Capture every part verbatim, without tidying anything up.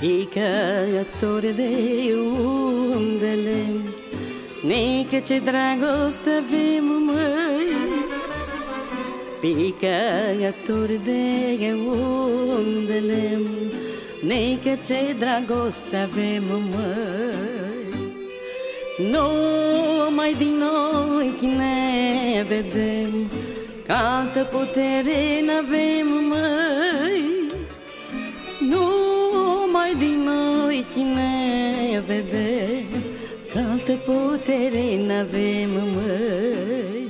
Picături de undele, nică ce dragoste avem, măi. Picături de undele, nică ce dragoste avem, măi. Numai din noi ne vedem, că altă putere n-avem, măi. Numai din noi ne vedem, că altă putere n-avem, măi.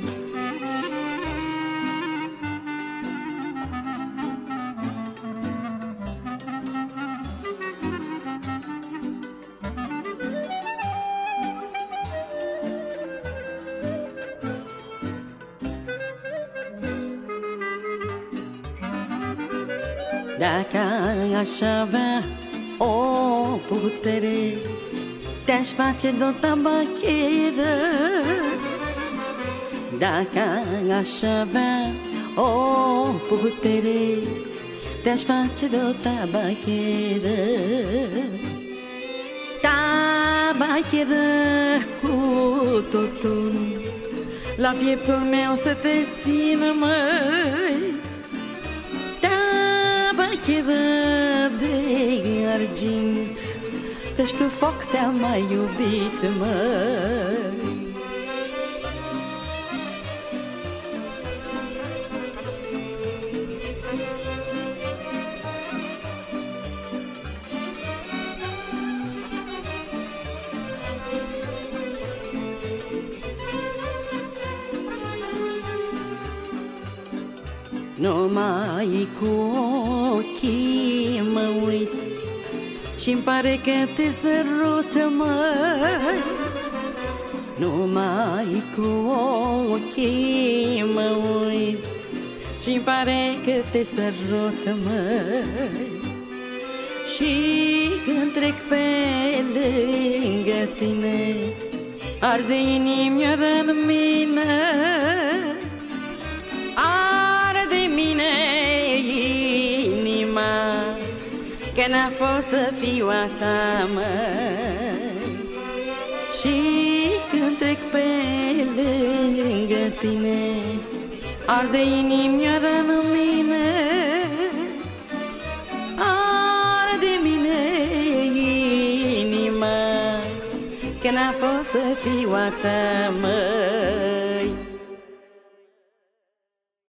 Dacă aș avea o putere, te-aș face de o tabacheră. Dacă aș avea o putere, te-aș face de o tabacheră. Tabacheră cu tutun, la pieptul meu să te țină, măi. Tabacheră de argint, căci cu foc te-am mai iubit, măi. Numai cu ochii mă uit și-mi pare că te sărută, măi. Numai cu ochii mă uit și-mi pare că te sărută, măi. Și când trec pe lângă tine, arde inimioară în mine. Arde mine inima, că n-a fost să fiu a ta, măi. Și când trec pe lângă tine, arde inimioară în mine. Arde mine inima, că n-a fost să fiu a ta, măi.